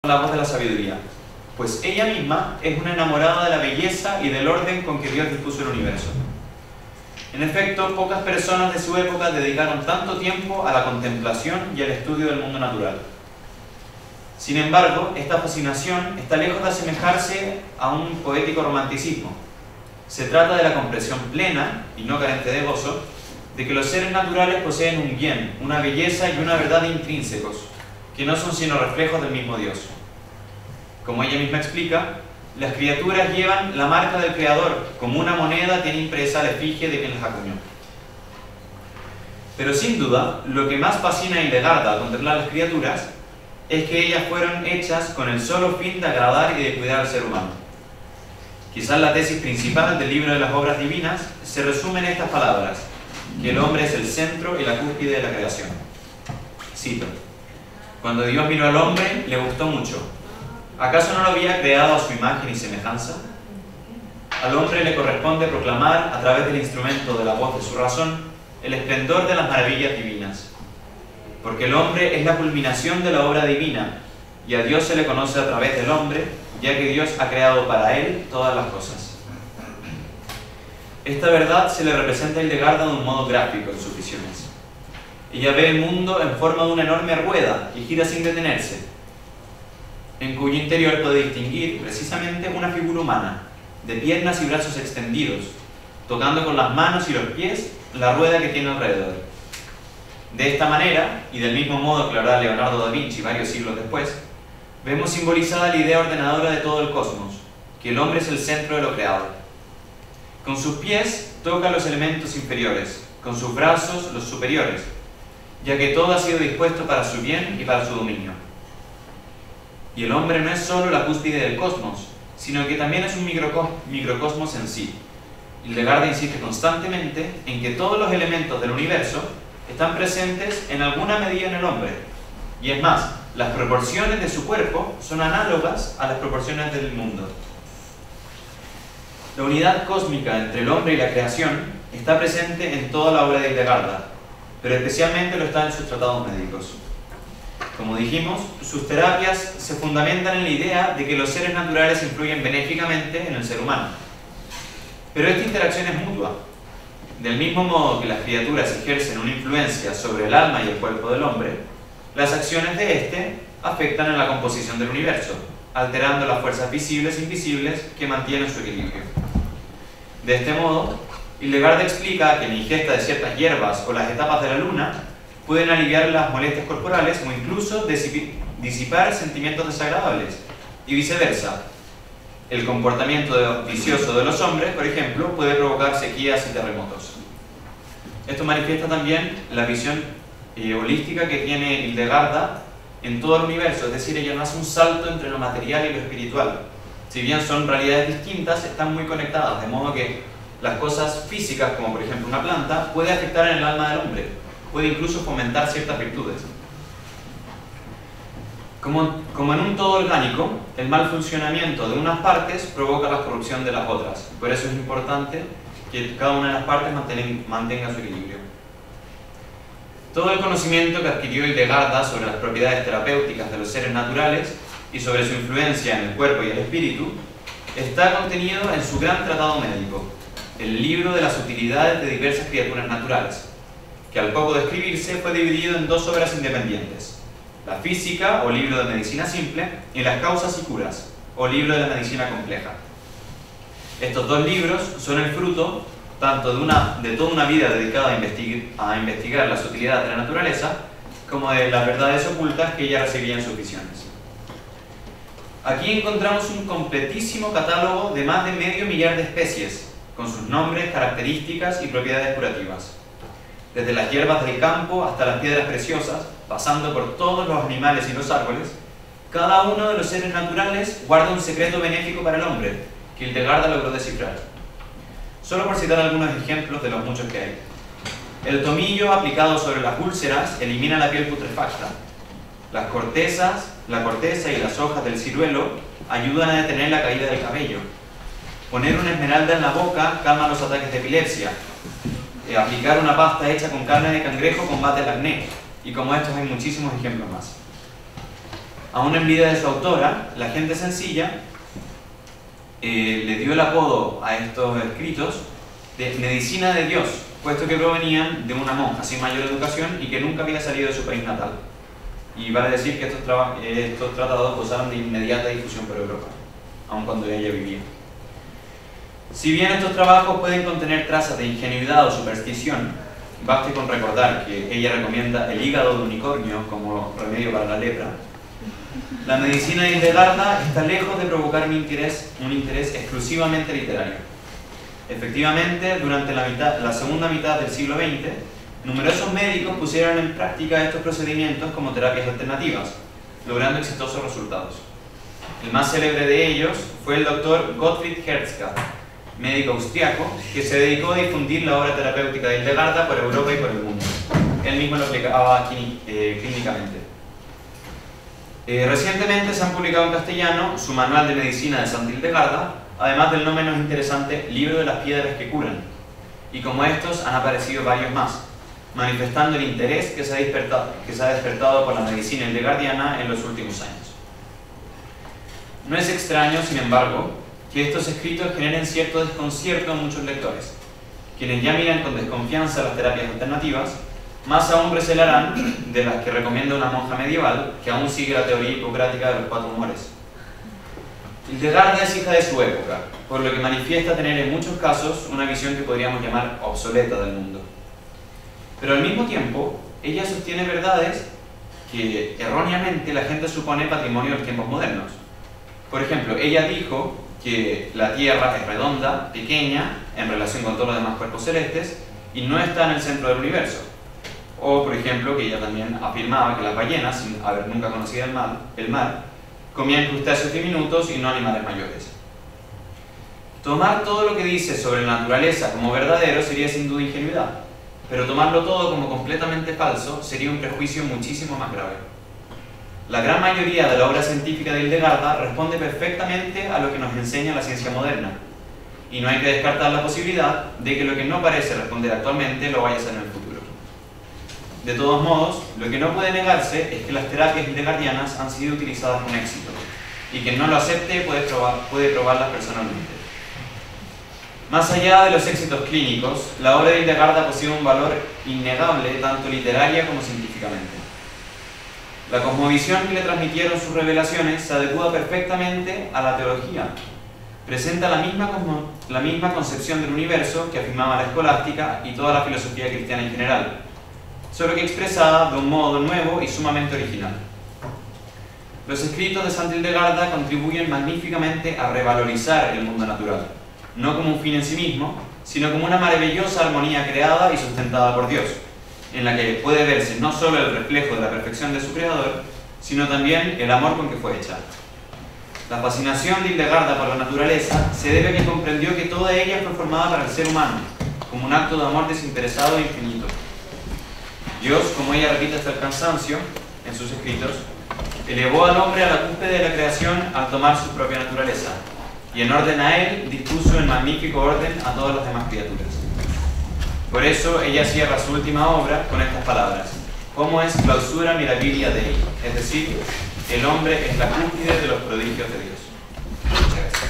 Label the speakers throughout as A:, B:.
A: la voz de la sabiduría, pues ella misma es una enamorada de la belleza y del orden con que Dios dispuso el universo. En efecto, pocas personas de su época dedicaron tanto tiempo a la contemplación y al estudio del mundo natural. Sin embargo, esta fascinación está lejos de asemejarse a un poético romanticismo. Se trata de la comprensión plena, y no carente de gozo, de que los seres naturales poseen un bien, una belleza y una verdad intrínsecos, que no son sino reflejos del mismo Dios. Como ella misma explica, las criaturas llevan la marca del Creador, como una moneda tiene impresa la efigie de quien las acuñó. Pero sin duda, lo que más fascina a Hildegarda al contemplar las criaturas es que ellas fueron hechas con el solo fin de agradar y de cuidar al ser humano. Quizás la tesis principal del libro de las obras divinas se resume en estas palabras, que el hombre es el centro y la cúspide de la creación. Cito: cuando Dios miró al hombre, le gustó mucho. ¿Acaso no lo había creado a su imagen y semejanza? Al hombre le corresponde proclamar, a través del instrumento de la voz de su razón, el esplendor de las maravillas divinas. Porque el hombre es la culminación de la obra divina, y a Dios se le conoce a través del hombre, ya que Dios ha creado para él todas las cosas. Esta verdad se le representa a Hildegarda de un modo gráfico en sus visiones. Ella ve el mundo en forma de una enorme rueda y gira sin detenerse, en cuyo interior puede distinguir precisamente una figura humana, de piernas y brazos extendidos, tocando con las manos y los pies la rueda que tiene alrededor. De esta manera, y del mismo modo que lo hará Leonardo da Vinci varios siglos después, vemos simbolizada la idea ordenadora de todo el cosmos, que el hombre es el centro de lo creado. Con sus pies toca los elementos inferiores, con sus brazos los superiores, ya que todo ha sido dispuesto para su bien y para su dominio. Y el hombre no es solo la cúspide del cosmos, sino que también es un microcosmos en sí. Hildegarda insiste constantemente en que todos los elementos del universo están presentes en alguna medida en el hombre. Y es más, las proporciones de su cuerpo son análogas a las proporciones del mundo. La unidad cósmica entre el hombre y la creación está presente en toda la obra de Hildegarda, pero especialmente lo está en sus tratados médicos. Como dijimos, sus terapias se fundamentan en la idea de que los seres naturales influyen benéficamente en el ser humano. Pero esta interacción es mutua. Del mismo modo que las criaturas ejercen una influencia sobre el alma y el cuerpo del hombre, las acciones de éste afectan en la composición del universo, alterando las fuerzas visibles e invisibles que mantienen su equilibrio. De este modo, Hildegarda explica que la ingesta de ciertas hierbas o las etapas de la luna pueden aliviar las molestias corporales o incluso disipar sentimientos desagradables, y viceversa. El comportamiento vicioso de los hombres, por ejemplo, puede provocar sequías y terremotos. Esto manifiesta también la visión holística que tiene Hildegarda en todo el universo, es decir, ella no hace un salto entre lo material y lo espiritual. Si bien son realidades distintas, están muy conectadas, de modo que las cosas físicas, como por ejemplo una planta, puede afectar en el alma del hombre, puede incluso fomentar ciertas virtudes. Como en un todo orgánico, el mal funcionamiento de unas partes provoca la corrupción de las otras. Por eso es importante que cada una de las partes mantenga su equilibrio. Todo el conocimiento que adquirió Hildegarda sobre las propiedades terapéuticas de los seres naturales y sobre su influencia en el cuerpo y el espíritu está contenido en su gran tratado médico, el libro de las utilidades de diversas criaturas naturales, que al poco de escribirse fue dividido en dos obras independientes: la física, o libro de medicina simple, y las causas y curas, o libro de la medicina compleja. Estos dos libros son el fruto tanto de toda una vida dedicada a investigar las utilidades de la naturaleza, como de las verdades ocultas que ella recibía en sus visiones. Aquí encontramos un completísimo catálogo de más de medio millar de especies, con sus nombres, características y propiedades curativas. Desde las hierbas del campo hasta las piedras preciosas, pasando por todos los animales y los árboles, cada uno de los seres naturales guarda un secreto benéfico para el hombre, que Hildegarda logró descifrar. Solo por citar algunos ejemplos de los muchos que hay. El tomillo aplicado sobre las úlceras elimina la piel putrefacta. La corteza y las hojas del ciruelo ayudan a detener la caída del cabello. Poner una esmeralda en la boca calma los ataques de epilepsia. Aplicar una pasta hecha con carne de cangrejo combate el acné. Y como estos hay muchísimos ejemplos más. Aún en vida de su autora, la gente sencilla le dio el apodo a estos escritos de medicina de Dios, puesto que provenían de una monja sin mayor educación y que nunca había salido de su país natal. Y vale decir que estos tratados gozaron de inmediata difusión por Europa, aun cuando ella vivía. Si bien estos trabajos pueden contener trazas de ingenuidad o superstición, baste con recordar que ella recomienda el hígado de unicornio como remedio para la lepra, la medicina de Hildegarda está lejos de provocar un interés exclusivamente literario. Efectivamente, durante la segunda mitad del siglo XX, numerosos médicos pusieron en práctica estos procedimientos como terapias alternativas, logrando exitosos resultados. El más célebre de ellos fue el doctor Gottfried Hertzka, médico austriaco, que se dedicó a difundir la obra terapéutica de Hildegarda por Europa y por el mundo. Él mismo lo aplicaba clínicamente. Recientemente se han publicado en castellano su Manual de Medicina de Santa Hildegarda, además del no menos interesante Libro de las Piedras que Curan. Y como estos han aparecido varios más, manifestando el interés que se ha despertado por la medicina hildegardiana en los últimos años. No es extraño, sin embargo, que estos escritos generen cierto desconcierto en muchos lectores, quienes ya miran con desconfianza las terapias alternativas, más aún recelarán de las que recomienda una monja medieval que aún sigue la teoría hipocrática de los 4 humores. Hildegarda es hija de su época, por lo que manifiesta tener en muchos casos una visión que podríamos llamar obsoleta del mundo. Pero al mismo tiempo, ella sostiene verdades que erróneamente la gente supone patrimonio de los tiempos modernos. Por ejemplo, ella dijo que la Tierra es redonda, pequeña, en relación con todos los demás cuerpos celestes, y no está en el centro del universo. O, por ejemplo, que ella también afirmaba que las ballenas, sin haber nunca conocido el mar, comían crustáceos diminutos y no animales mayores. Tomar todo lo que dice sobre la naturaleza como verdadero sería sin duda ingenuidad, pero tomarlo todo como completamente falso sería un prejuicio muchísimo más grave. La gran mayoría de la obra científica de Hildegarda responde perfectamente a lo que nos enseña la ciencia moderna, y no hay que descartar la posibilidad de que lo que no parece responder actualmente lo vaya a ser en el futuro. De todos modos, lo que no puede negarse es que las terapias hildegardianas han sido utilizadas con éxito, y quien no lo acepte puede probarlas personalmente. Más allá de los éxitos clínicos, la obra de Hildegarda posee un valor innegable tanto literaria como científicamente. La cosmovisión que le transmitieron sus revelaciones se adecua perfectamente a la teología. Presenta la misma concepción del universo que afirmaba la escolástica y toda la filosofía cristiana en general, solo que expresada de un modo nuevo y sumamente original. Los escritos de Santa Hildegarda contribuyen magníficamente a revalorizar el mundo natural, no como un fin en sí mismo, sino como una maravillosa armonía creada y sustentada por Dios, en la que puede verse no solo el reflejo de la perfección de su creador, sino también el amor con que fue hecha. La fascinación de Hildegarda por la naturaleza se debe a que comprendió que toda ella fue formada para el ser humano, como un acto de amor desinteresado e infinito. Dios, como ella repite hasta el cansancio en sus escritos, elevó al hombre a la cúspide de la creación al tomar su propia naturaleza, y en orden a él dispuso en magnífico orden a todas las demás criaturas. Por eso ella cierra su última obra con estas palabras: Homo es clausura mirabilia Dei, es decir, el hombre es la cúspide de los prodigios de Dios. Muchas gracias.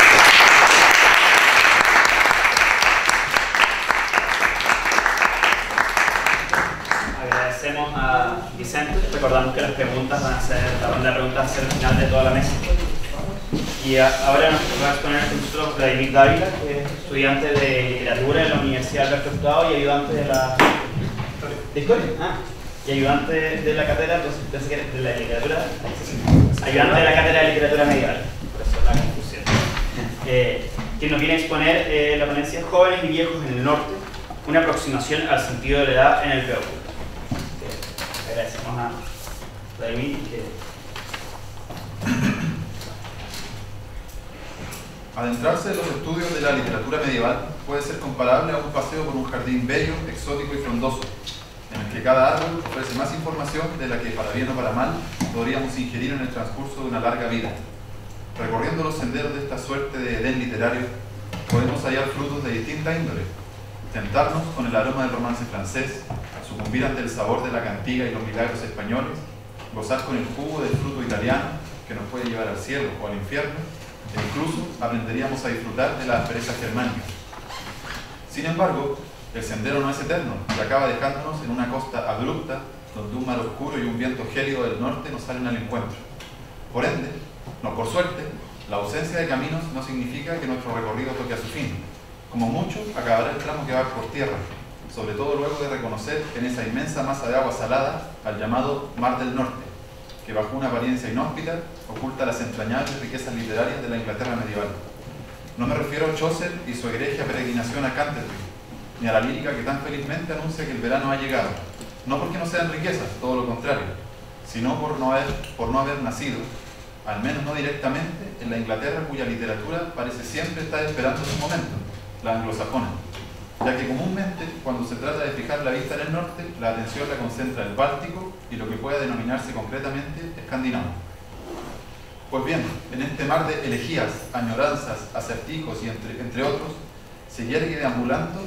B: Agradecemos a Vicente. Recordamos que las preguntas la ronda de preguntas va a ser el final de toda la mesa. Y ahora nos va a exponer con nosotros Vladimir Dávila, que es estudiante de literatura en la Universidad Alberto Hurtado y ayudante de la historia. Y ayudante de la cátedra de la literatura, ayudante de la cátedra de literatura medieval, por eso la confusión. Quien nos viene a exponer la ponencia Jóvenes y viejos en el norte, una aproximación al sentido de la edad en el Beowulf. Agradecemos a Vladimir.
C: Adentrarse en los estudios de la literatura medieval puede ser comparable a un paseo por un jardín bello, exótico y frondoso, en el que cada árbol ofrece más información de la que, para bien o para mal, podríamos ingerir en el transcurso de una larga vida. Recorriendo los senderos de esta suerte de Edén literario, podemos hallar frutos de distinta índole, tentarnos con el aroma del romance francés, sucumbir ante el sabor de la cantiga y los milagros españoles, gozar con el jugo del fruto italiano que nos puede llevar al cielo o al infierno, e incluso aprenderíamos a disfrutar de las asperezas germánicas. Sin embargo, el sendero no es eterno y acaba dejándonos en una costa abrupta donde un mar oscuro y un viento gélido del norte nos salen al encuentro. Por ende, no por suerte, la ausencia de caminos no significa que nuestro recorrido toque a su fin. Como mucho, acabará el tramo que va por tierra, sobre todo luego de reconocer en esa inmensa masa de agua salada al llamado Mar del Norte, que bajo una apariencia inhóspita oculta las entrañables riquezas literarias de la Inglaterra medieval. No me refiero a Chaucer y su egregia peregrinación a Canterbury, ni a la lírica que tan felizmente anuncia que el verano ha llegado, no porque no sean riquezas, todo lo contrario, sino por no haber nacido, al menos no directamente, en la Inglaterra cuya literatura parece siempre estar esperando su momento, la anglosajona, ya que comúnmente, cuando se trata de fijar la vista en el norte, la atención la concentra el Báltico y lo que pueda denominarse concretamente escandinavo. Pues bien, en este mar de elegías, añoranzas, acertijos y entre otros, se yergue deambulando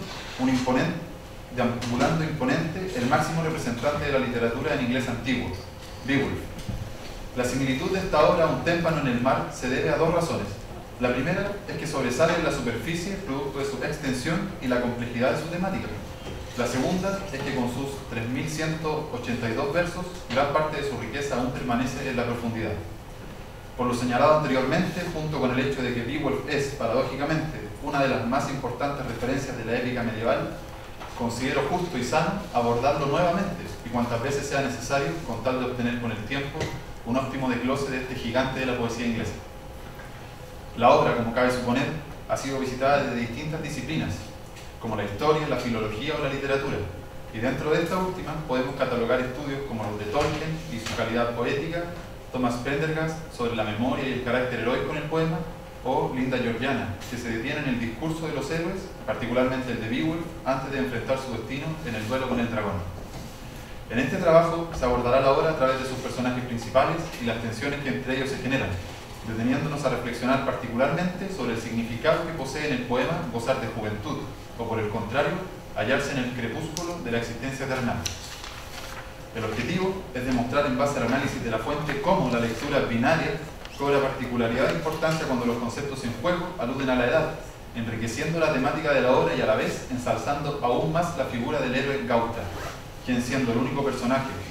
C: imponente el máximo representante de la literatura en inglés antiguo, Beowulf. La similitud de esta obra a un témpano en el mar se debe a dos razones. La primera es que sobresale en la superficie producto de su extensión y la complejidad de su temática. La segunda es que con sus 3.182 versos, gran parte de su riqueza aún permanece en la profundidad. Por lo señalado anteriormente, junto con el hecho de que Beowulf es, paradójicamente, una de las más importantes referencias de la épica medieval, considero justo y sano abordarlo nuevamente y cuantas veces sea necesario con tal de obtener con el tiempo un óptimo desglose de este gigante de la poesía inglesa. La obra, como cabe suponer, ha sido visitada desde distintas disciplinas, como la historia, la filología o la literatura, y dentro de esta última podemos catalogar estudios como los de Tolkien y su calidad poética, Thomas Prendergast sobre la memoria y el carácter heroico en el poema, o Linda Georgiana, que se detiene en el discurso de los héroes, particularmente el de Beowulf, antes de enfrentar su destino en el duelo con el dragón. En este trabajo se abordará la obra a través de sus personajes principales y las tensiones que entre ellos se generan, deteniéndonos a reflexionar particularmente sobre el significado que posee en el poema gozar de juventud, o por el contrario, hallarse en el crepúsculo de la existencia terrenal. El objetivo es demostrar en base al análisis de la fuente cómo la lectura binaria cobra particularidad de importancia cuando los conceptos en juego aluden a la edad, enriqueciendo la temática de la obra y a la vez ensalzando aún más la figura del héroe Gauta, quien siendo el único personaje